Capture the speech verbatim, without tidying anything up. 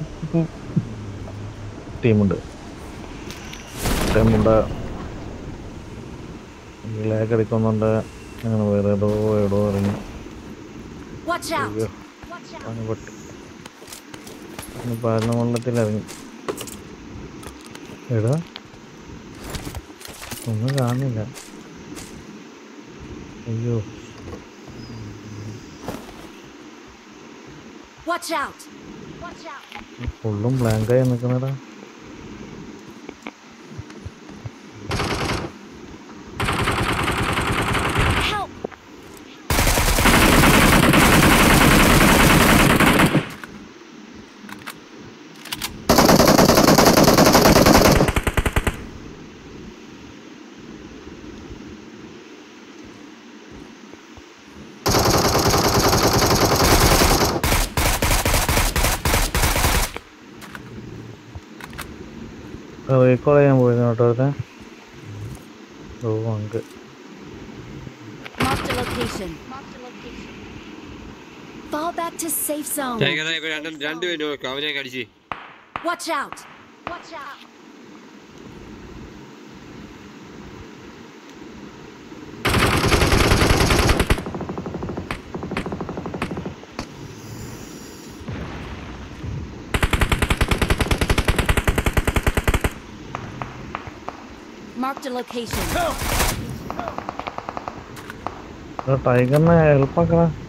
ടീമുണ്ട്. ടീമുണ്ട് ലാഗ് അടിക്കുന്നുണ്ട്. അങ്ങനെ വേറെ ഏതോ എവിടോ ഇറങ്ങി. അയ്യോ പണിപെട്ടു. പാലവെള്ളത്തിൽ ഇറങ്ങി. എടാ ഒന്നും കാണുന്നില്ല. അയ്യോ ഫുള്ളും ബ്ലാങ്കായി നിൽക്കുന്നടാ. റീകോൾ ചെയ്യാൻ പോയിരുന്നു കേട്ടോ. അടുത്ത ഓ അങ്ക് രണ്ടുപേരും അവനെ കടിച്ച്. Marked a location. ടൈഗറിനെ ഹെൽപ്പാക്കടാ.